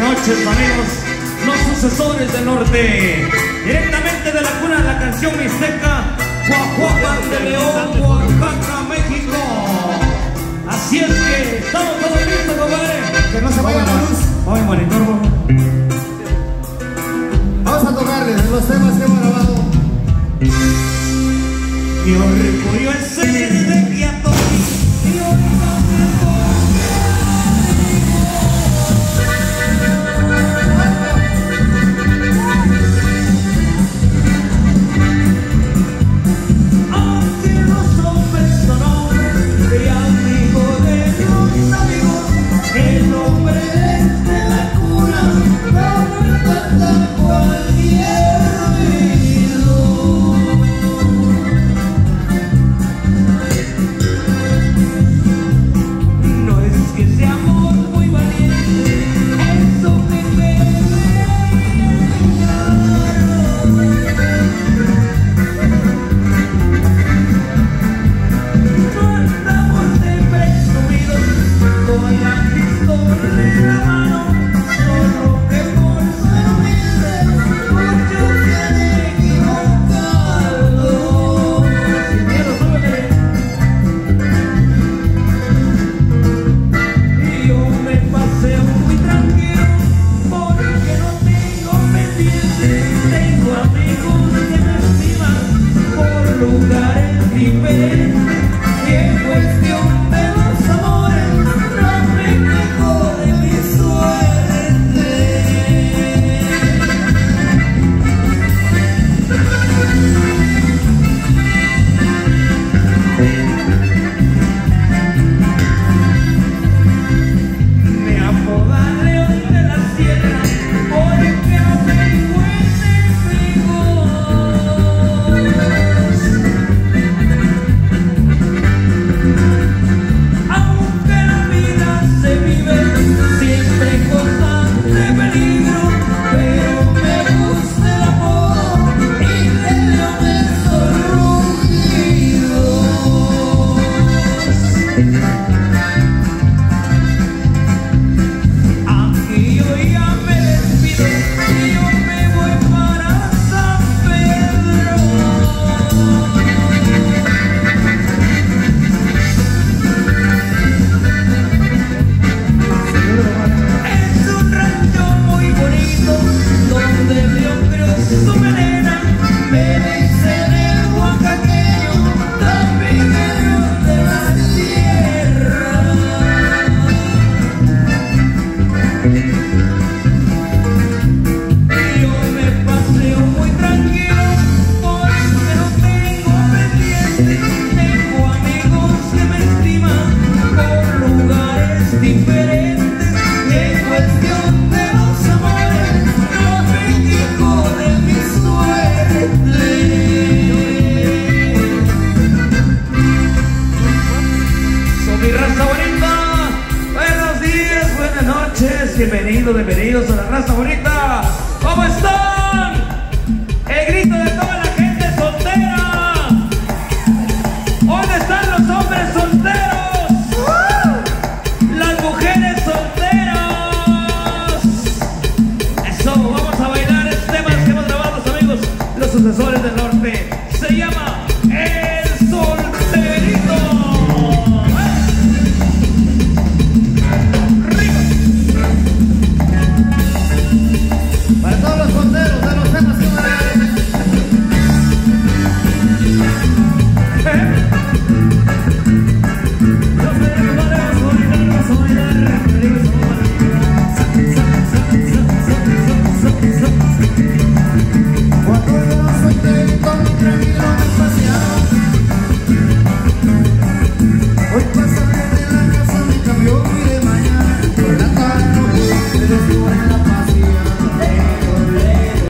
noches, amigos, los sucesores del norte, directamente de la cuna de la canción mixteca, Guajuapan de León, Oaxaca, México. Así es que estamos todos listos, compadre. Que no se vaya la luz. Ay, monitor, vamos a tocarles los temas que hemos grabado. Mi orgullo es ser de Quiato. Bienvenidos a la raza bonita. ¿Cómo están? El grito de toda la gente soltera. ¿Dónde están los hombres solteros? Las mujeres solteras. Eso, vamos a bailar este tema que hemos grabado, amigos, los sucesores del norte. Se llama El Solterito. Para todos los solteros de los temas que van a cuando yo no soy solterito, tranquilo, despaciado. Hoy pasaré de la casa, me cambió y de mañana por la tarde, pero estuve en la pasión.